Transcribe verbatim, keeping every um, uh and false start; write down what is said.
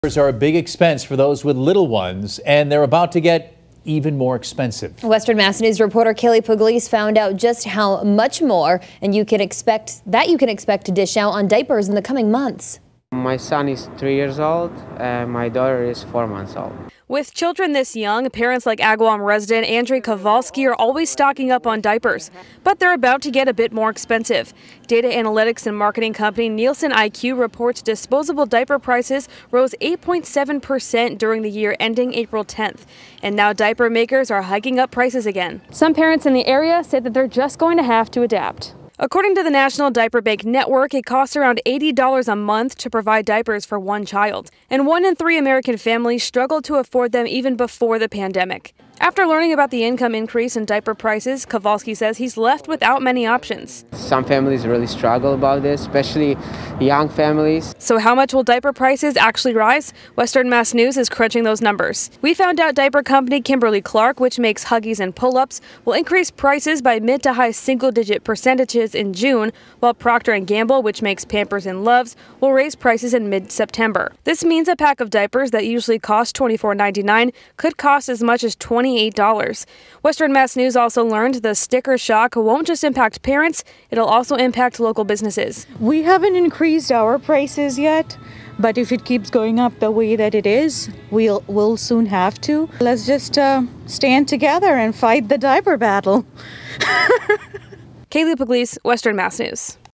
Are a big expense for those with little ones, and they're about to get even more expensive. Western Mass News reporter Kaylee Pugliese found out just how much more and you can expect that you can expect to dish out on diapers in the coming months. My son is three years old and my daughter is four months old. With children this young, parents like Agawam resident Andrei Kowalski are always stocking up on diapers, but they're about to get a bit more expensive. Data analytics and marketing company Nielsen I Q reports disposable diaper prices rose eight point seven percent during the year ending April tenth. And now diaper makers are hiking up prices again. Some parents in the area say that they're just going to have to adapt. According to the National Diaper Bank Network, it costs around eighty dollars a month to provide diapers for one child. And one in three American families struggled to afford them even before the pandemic. After learning about the income increase in diaper prices, Kowalski says he's left without many options. Some families really struggle about this, especially young families. So how much will diaper prices actually rise? Western Mass News is crunching those numbers. We found out diaper company Kimberly-Clark, which makes Huggies and Pull-Ups, will increase prices by mid to high single-digit percentages in June, while Procter and Gamble, which makes Pampers and Luvs, will raise prices in mid-September. This means a pack of diapers that usually cost twenty-four ninety-nine could cost as much as twenty-eight dollars. Western Mass News also learned the sticker shock won't just impact parents, it'll also impact local businesses. We haven't increased our prices yet, but if it keeps going up the way that it is, we'll, we'll soon have to. Let's just uh, stand together and fight the diaper battle. Kaylee Pugliese, Western Mass News.